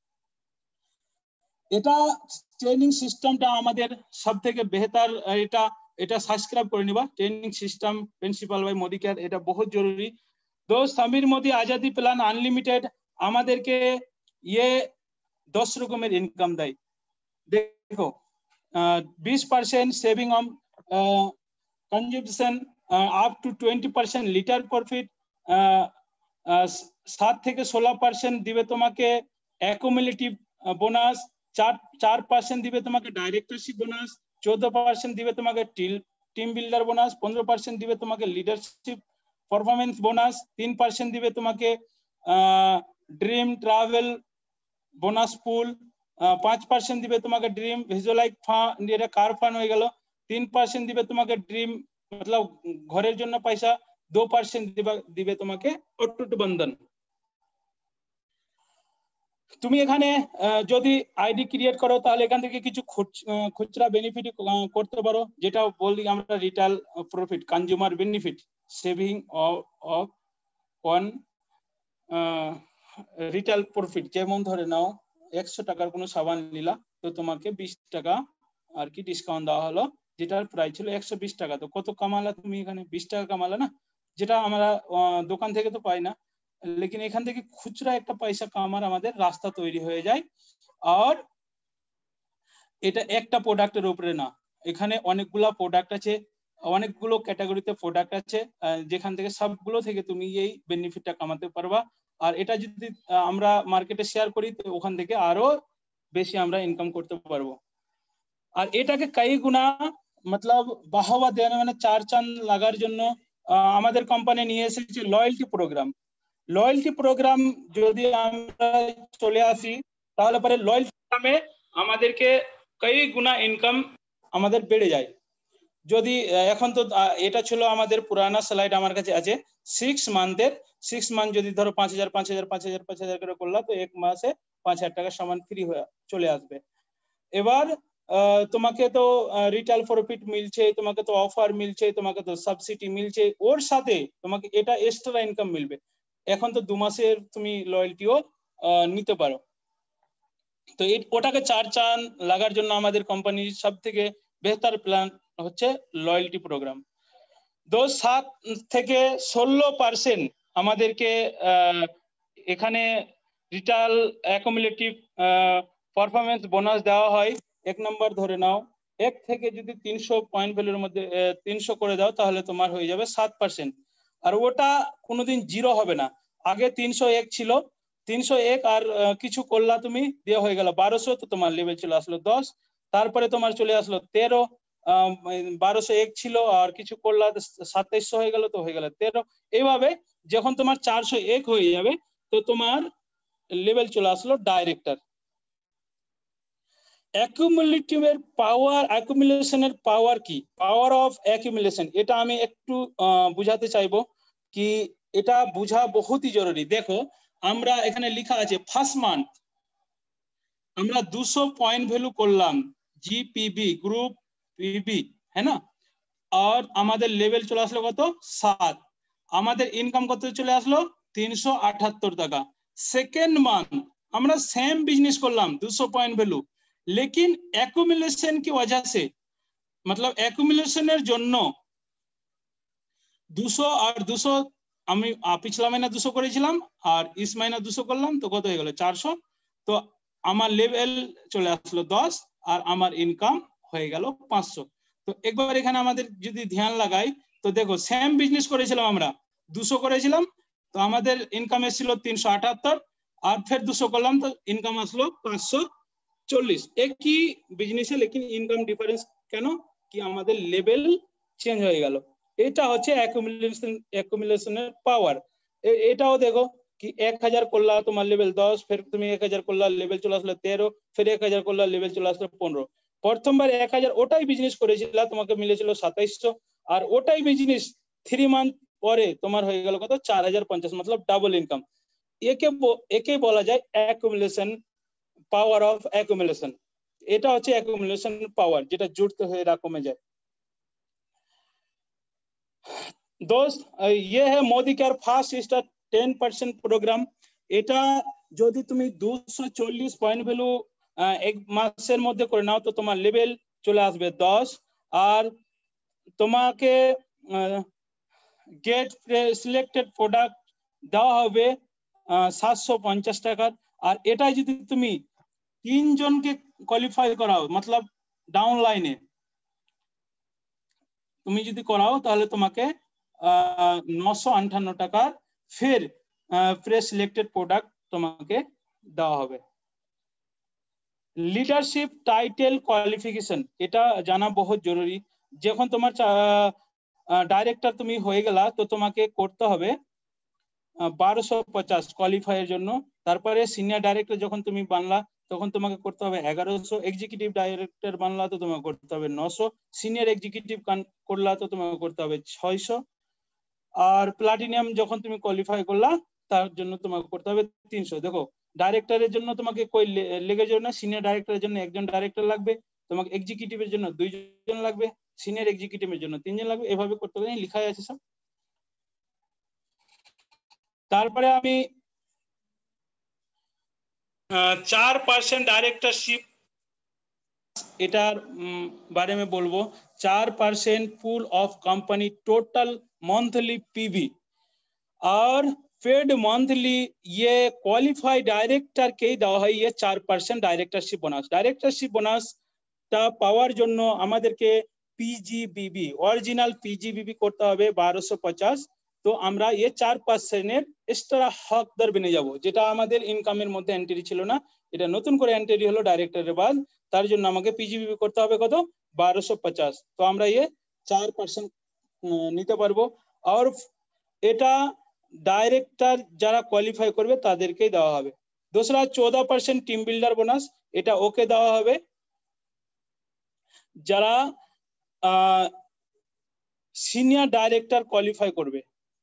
এটা ট্রেনিং সিস্টেমটা আমাদের সব থেকে বেহতর। এটা এটা সাবস্ক্রাইব করে নিবা, training system principle by Modi care, এটা বহুত জরুরি। দোস্ত সমীর মোদি আজাদি প্ল্যান আনলিমিটেড আমাদেরকে ये দশ রকমের ইনকাম দেয়। দেখো बीस percent saving on consumption, up to twenty percent লিটার প্রফিট, সাত থেকে ষোলো পার্সেন্ট দিবে তোমাকে অ্যাকুমুলেটিভ বোনাস, চার চার পার্সেন্ট দিবে তোমাকে ডাইরেক্টরশিপ বোনাস, চোদ্দ পার্সেন্ট দিবে তোমাকে টিম বিল্ডার বোনাস, পনেরো পার্সেন্ট দিবে তোমাকে লিডারশিপ পারফরমেন্স বোনাস, তিন পার্সেন্ট দিবে তোমাকে ড্রিম ট্রাভেল বোনাস পুল, পাঁচ পার্সেন্ট দিবে তোমাকে ড্রিম ভিজুয়ালাইজ ফান্ড, এটা কার ফান্ড হয়ে গেল, তিন পার্সেন্ট দিবে তোমাকে ড্রিম मतलब ঘরের জন্য পয়সা, দু পার্সেন্ট দিবে তোমাকে অটুট বন্ধন। তুমি এখানে যদি আইডি ক্রিয়েট করো তাহলে এখান থেকে কিছু খুচরা বেনিফিট করতে পারো, যেটা বলি আমরা retail profit, consumer benefit, saving of one retail profit. যেমন ধরে নাও একশো টাকার কোনো সাবান নিলা, তো তোমাকে বিশ টাকা আর কি ডিসকাউন্ট দেওয়া হলো, যেটার প্রাইস ছিল একশো বিশ টাকা। তো কত কামালা তুমি এখানে? বিশ টাকা কামালা না, যেটা আমরা দোকান থেকে তো পাই না, লেকিন এখান থেকে খুচরা একটা পয়সা কামার আমাদের রাস্তা তৈরি হয়ে যায়। আর এটা একটা প্রোডাক্টের উপরে না, এখানে অনেকগুলো প্রোডাক্ট আছে, অনেকগুলো ক্যাটাগরিতে প্রোডাক্ট আছে, যেখান থেকে সবগুলো থেকে তুমি এই বেনিফিটটা কামাতে পারবা। আর এটা যদি আমরা মার্কেটে শেয়ার করি তো ওখান থেকে আরো বেশি আমরা ইনকাম করতে পারবো। আর এটাকে কই গুণা মতলব বাহবা দেওয়া মানে চার চাঁদ লাগার জন্য আমাদের কোম্পানি নিয়ে এসেছে লয়্যালটি প্রোগ্রাম। লয়্যালটি প্রোগ্রাম যদি আমরা চলে আসি তাহলে পরে লয়্যালটি প্রোগ্রামে আমাদেরকে কই গুণা ইনকাম আমাদের বেড়ে যায়। যদি এখন তো এটা ছিল আমাদের পুরানা স্লাইড আমার কাছে আছে সিক্স মান্থের, সিক্স মান্থ যদি ধরো পাঁচ হাজার পাঁচ হাজার পাঁচ হাজার পাঁচ হাজার করে করলা তো এক মাসে পাঁচ হাজার টাকা সমান ফ্রি হয়ে চলে আসবে। এবার তোমাকে তো রিটেল প্রফিট মিলছে, তোমাকে তো অফার মিলছে, তোমাকে তো সাবসিডি মিলছে, ওর সাথে তোমাকে এটা এক্সট্রা ইনকাম মিলবে। এখন তো দু মাসের তুমি লয়্যালটিও নিতে পারো। তো ওটাকে চার চাঁদ লাগার জন্য আমাদের কোম্পানির সব থেকে বেহতর প্ল্যান হচ্ছে লয়্যালটি প্রোগ্রাম। দশ সাত থেকে ষোলো পার্সেন্ট আমাদেরকে এখানে রিটেল অ্যাকুমুলেটিভ পারফরমেন্স বোনাস দেওয়া হয়। এক নম্বর ধরে নাও এক থেকে যদি তিনশো পয়েন্ট ভ্যালুর মধ্যে তিনশো করে দাও তাহলে তোমার হয়ে যাবে সাত পার্সেন্ট। আর ওটা কোনোদিন জিরো হবে না। আগে তিনশো এক ছিল, তিনশো এক আর কিছু করলা তুমি দিয়ে হয়ে গেল বারোশো, তো তোমার লেভেল চলে আসলো দশ। তারপরে তোমার চলে আসলো তেরো, বারোশো এক ছিল আর কিছু করলা সাতাইশশো হয়ে গেল, তো হয়ে গেল তেরো। এইভাবে যখন তোমার চারশো এক হয়ে যাবে তো তোমার লেভেল চলে আসলো ডাইরেক্টর। অ্যাকুমুলেটিভের পাওয়ার, অ্যাকুমুলেশনের পাওয়ার কি? পাওয়ার অফ অ্যাকুমুলেশন, এটা আমি একটু বুঝাতে চাইবো কি এটা বুঝা বহুতই জরুরি। দেখো আমরা এখানে লেখা আছে ফার্স্ট মান্থ আমরা দুশো পয়েন্ট ভ্যালু করলাম, জিপিবি গ্রুপ পিবি, হ্যাঁ না, আর আমাদের লেভেল চলে আসলো কত? সাত। আমাদের ইনকাম কত চলে আসলো? তিনশো আটাত্তর টাকা। সেকেন্ড মান্থ আমরা সেম बिजनेस করলাম দুশো পয়েন্ট ভ্যালু, लेकिन एक्यूमुलेशन की वजह से मतलब एक्यूमुलेशনের জন্য দুশো আর দুশো, আমি পিছলা মহিনা দুশো করেছিলাম আর ইস মহিনা দুশো করলাম, তো কত হয়ে গেল? চারশো। তো আমার লেভেল চলে আসলো দশ আর আমার ইনকাম হয়ে গেল পাঁচশো। তো একবার এখানে আমাদের যদি ধ্যান লাগাই তো দেখো সেম बिजनेस করেছিলাম, আমরা দুশো করেছিলাম তো আমাদের ইনকাম এসেছিল তিনশো আটাত্তর, আর ফের দুশো করলাম তো ইনকাম আসলো পাঁচশো চল্লিশ। একই বিজনেসে লেকিন ইনকাম ডিফারেন্স কেন? কি আমাদের লেভেল চেঞ্জ হয়ে গেল। এটা হচ্ছে অ্যাকুমুলেশন, অ্যাকুমুলেশনের পাওয়ার। এটাও দেখো কি এক হাজার করলা তোমার লেভেল দশ, ফের তুমি এক হাজার করলা লেভেল চলে আসলো তেরো, ফের এক হাজার করলা লেভেল চলে আসলো পনেরো। প্রথমবার এক হাজার ওটাই বিজনেস করেছিল তোমাকে মিলেছিল সাতাইশশো, আর ওটাই বিজনেস থ্রি মান্থ পরে তোমার হয়ে গেল কত? চার হাজার পঞ্চাশ, মতলব ডাবল ইনকাম। একে একে বলা যায় অ্যাকুমুলেশন, পাওয়ার অফ অ্যাকুমুলেশন। এটা হচ্ছে অ্যাকুমুলেশন পাওয়ার, যেটা জুড়তে হয়ে এরা কমে যায়। दोस्त ये है Modi care fast start ten percent program. এটা যদি তুমি দুশো চল্লিশ পয়েন্ট ভ্যালু এক মাসের মধ্যে করে নাও তো তোমার লেভেল চলে আসবে দশ, আর তোমাকে গেট সিলেক্টেড প্রোডাক্ট দেওয়া হবে সাতশো পঞ্চাশ টাকার। আর এটাই যদি তুমি তিনজনকে কোয়ালিফাই করাও মতলব ডাউন লাইনে তুমি যদি করাও তাহলে তোমাকে নশো আটান্ন টাকার ফের প্রে সিলেক্টেড প্রোডাক্ট তোমাকে দেওয়া হবে। লিডারশিপ টাইটেল কোয়ালিফিকেশন, এটা জানা বহুত জরুরি। যখন তোমার ডাইরেক্টর তুমি হয়ে গেলা তো তোমাকে করতে হবে বারোশো পঞ্চাশ কোয়ালিফাইয়ের জন্য। তারপরে সিনিয়র ডাইরেক্টর যখন তুমি বানলা তখন তোমাকে করতে হবে এগারোশো, এক্সিকিউটিভ ডাইরেক্টর বানলা তো তোমাকে করতে হবে নশো, সিনিয়র এক্সিকিউটিভ করলা তো তোমাকে করতে হবে ছয়শো, আর প্লাটিনাম যখন তুমি কোয়ালিফাই করলা তার জন্য তোমাকে করতে হবে তিনশো। দেখো ডাইরেক্টরের জন্য তোমাকে কই লেগে যাবে না, সিনিয়র ডাইরেক্টরের জন্য একজন ডাইরেক্টর লাগবে, তোমাকে এক্সিকিউটিভের জন্য দুইজন লাগবে, সিনিয়র এক্সিকিউটিভের জন্য তিনজন লাগবে, এভাবে করতে হবে, লেখাই আছে সব। তারপরে আমি চার পার্সেন্ট ডাইরেক্টরশিপ এটার बारे में बोलबो। चार percent pool of company total monthly PV और पेड मंथली ये क्वालिफाइड डायरेक्टर के দেওয়া হয় ये चार percent directorship bonus. Directorship bonus টা পাওয়ার জন্য আমাদেরকে পিজিবিবি অরিজিনাল পিজিবিবি করতে হবে বারোশো পঞ্চাশ। তো আমরা ये चार परसेंट এর এক্সট্রা হকদার বনে যাব, যেটা আমাদের ইনকামের মধ্যে এন্ট্রি ছিল না, এটা নতুন করে এন্ট্রি হলো ডাইরেক্টরের বাদ। তার জন্য আমাকে পিজিবিবি করতে হবে কত, বারোশো পঞ্চাশ। তো আমরা ये चार परसेंट নিতে পারবো। আর এটা ডাইরেক্টর যারা কোয়ালিফাই করবে তাদেরকেই দেওয়া হবে। दूसरा चौदह परसेंट টিম বিল্ডার বোনাস, এটা ওকে দেওয়া হবে যারা সিনিয়র ডাইরেক্টর কোয়ালিফাই করবে।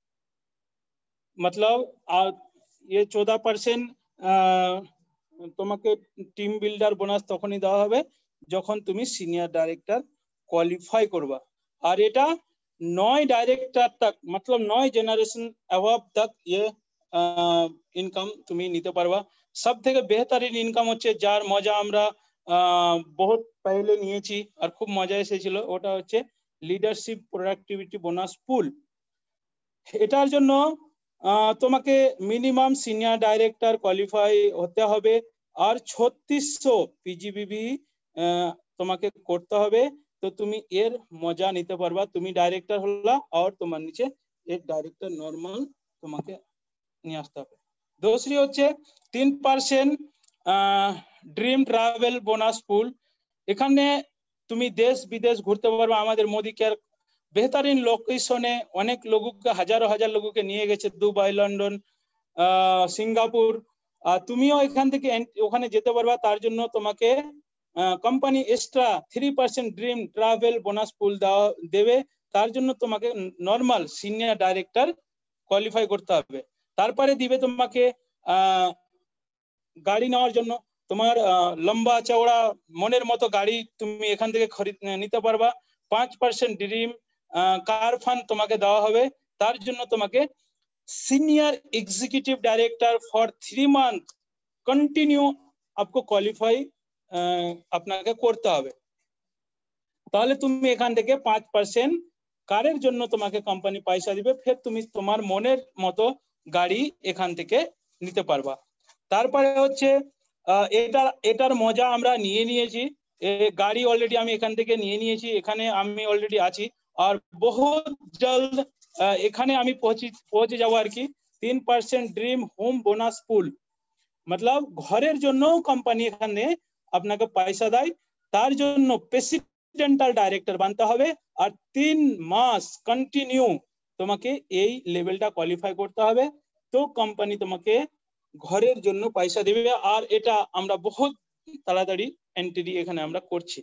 मतलब ये चौदह परसेंट তোমাকে টিম বিল্ডার বোনাস তখনই দেওয়া হবে যখন তুমি সিনিয়র ডাইরেক্টর কোয়ালিফাই করবা। আর এটা নয় ডাইরেক্টর तक मतलब নয় জেনারেশন অ্যাবভ तक ये ইনকাম তুমি নিতে পারবা। সবথেকে বেহতরিন ইনকাম হচ্ছে যার মজা আমরা বহুত পহলে নিয়েছি আর খুব মজা এসেছিল, ওটা হচ্ছে লিডারশিপ প্রোডাক্টিভিটি বোনাস পুল। এটার জন্য তোমাকে মিনিমাম সিনিয়র ডাইরেক্টর কোয়ালিফাই হতে হবে আর ছত্রিশশো পিজিবিবি তোমাকে করতে হবে। তো তুমি এর মজা নিতে পারবা, তুমি ডাইরেক্টর হলা আর তোমার নিচে এক ডাইরেক্টর নরমাল তোমাকে নিয়ে আসতে হবে। दूसरी হচ্ছে তিন percent dream travel bonus pool. এখানে তুমি দেশ বিদেশ ঘুরতে পারবে। আমাদের মোদি কেয়ার বেহতরিন লোকেশনে অনেক লোককে হাজারো হাজার লোককে নিয়ে গেছে, দুবাই, লন্ডন, সিঙ্গাপুর। তুমিও এখান থেকে ওখানে যেতে পারবা। তার জন্য তোমাকে company extra three percent dream travel bonus pool দেবে। তার জন্য তোমাকে নর্মাল সিনিয়র ডাইরেক্টর কোয়ালিফাই করতে হবে। তারপরে দিবে তোমাকে গাড়ি নেওয়ার জন্য, তোমার লম্বা চওড়া মনের মতো গাড়ি তুমি এখান থেকে খরিদ নিতে পারবা। পাঁচ পার্সেন্ট ড্রিম कार फंड তোমাকে দেওয়া হবে। তার জন্য তোমাকে senior executive director for three month continue आपको কোয়ালিফাই আপনাকে করতে হবে। তাহলে তুমি এখান থেকে পাঁচ পার্সেন্ট কারের জন্য তোমাকে কোম্পানি পয়সা দিবে, ফের তুমি তোমার মনের মতো গাড়ি এখান থেকে নিতে পারবা। তারপরে হচ্ছে এটা এটার মজা আমরা নিয়ে নিয়েছি, গাড়ি অলরেডি আমি এখান থেকে নিয়ে নিয়েছি, এখানে আমি অলরেডি আছি আর বহুত জলদ এখানে আমি পৌঁছে পৌঁছে যাব আর কি। তিন percent dream home bonus pool मतलब ঘরের জন্য কোম্পানি এখানে আপনাকে পয়সা দেয়, তার জন্য প্রেসিডেন্টাল ডাইরেক্টর বানতে হবে আর তিন মাস কন্টিনিউ তোমাকে এই লেভেলটা কোয়ালিফাই করতে হবে। তো কোম্পানি তোমাকে ঘরের জন্য পয়সা দেবে আর এটা আমরা বহুত তাড়াতাড়ি এন্ট্রি এখানে আমরা করছি।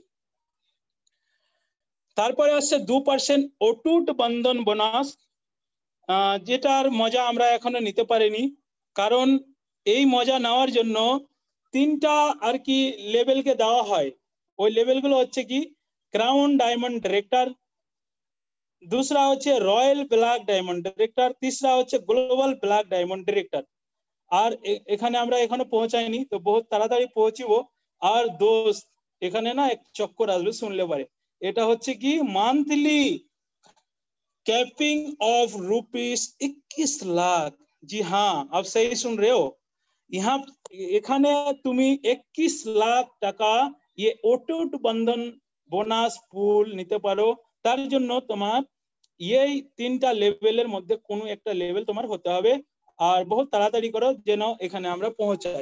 তারপরে আসছে দু পার্সেন্ট অটুট বন্ধন বোনাস, যেটার মজা আমরা এখনো নিতে পারিনি, কারণ এই মজা নেওয়ার জন্য তিনটা আর কি লেভেলকে দেওয়া হয়। ওই লেভেলগুলো হচ্ছে কি ক্রাউন ডায়মন্ড ডাইরেক্টর, दूसरा হচ্ছে রয়্যাল ব্ল্যাক ডায়মন্ড ডাইরেক্টর, तीसरा হচ্ছে গ্লোবাল ব্ল্যাক ডায়মন্ড ডাইরেক্টর। আর এখানে আমরা এখনো পৌঁছাইনি, তো বহুত তাড়াতাড়ি পৌঁছিব। আর দোস্ত এখানে না এক চক্কর আসবে শুনলে পারে, এটা হচ্ছে কি মান্থলি कैपिंग ऑफ रुपीस इक्कीस लाख। जी हाँ, आप सही सुन रहे हो। यहाँ এখানে তুমি इक्कीस লাখ টাকা ये অটুট বন্ধন বোনাস পুল নিতে পারো। তার জন্য তোমার এই তিনটা লেভেলের মধ্যে কোনো একটা লেভেল তোমার হতে হবে আর বহুত তাড়াতাড়ি করো যেন এখানে আমরা পৌঁছাই।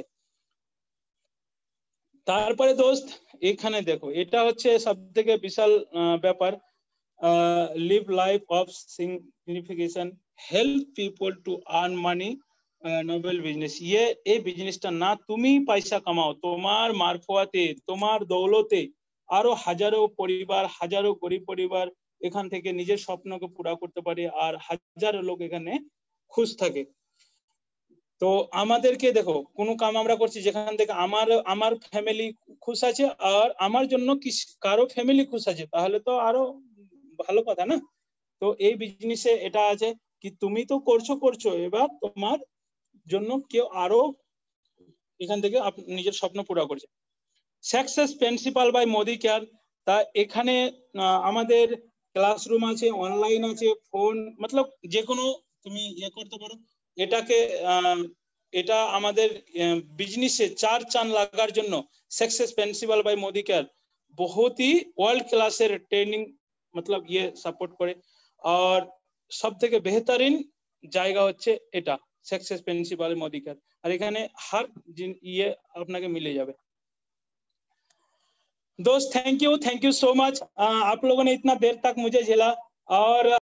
তারপরে দোস্ত এখানে দেখো, এটা হচ্ছে সবথেকে বিশাল ব্যাপার, live life of signification, help people to earn money, noble business. ये এই বিজনেসটা না তুমি পয়সা কামাও, তোমার মারফতে তোমার দৌলতে আরো হাজারো পরিবার হাজারো গরিব পরিবার এখান থেকে নিজের স্বপ্নকে পুরা করতে পারে আর হাজারো লোক এখানে খুশ থাকে। তো আমাদেরকে দেখো কোনো কাম আমরা করছি যেখান থেকে আমার আমার ফ্যামিলি খুশ আছে আর আমার জন্য কারো ফ্যামিলি খুশ আছে, তাহলে তো আরো ভালো কথা না। তো এই বিজনেসে এটা আছে কি তুমি তো করছো করছো এবার তোমার জন্য কেউ আরো এখান থেকে নিজের স্বপ্ন পুরা করছে। Success principle by Modi care, তা এখানে আমাদের ক্লাসরুম আছে, অনলাইন আছে, ফোন মতলব যে কোনো তুমি ইয়ে করতে পারো। এটাকে এটা আমাদের বিজনেসে চার চাঁদ লাগার জন্য success principle by Modi care बहुत ही ওয়ার্ল্ড ক্লাসের ট্রেনিং मतलब ये সাপোর্ট করে। আর সব থেকে বেহতরিন জায়গা হচ্ছে এটা সাকসেস প্রিন্সিপাল মোদি কেয়ার, আর এখানে हर ये আপনাকে মিলে যাবে। दोस्त thank you thank you so much, आप लोगों ने इतना देर तक मुझे झेला। और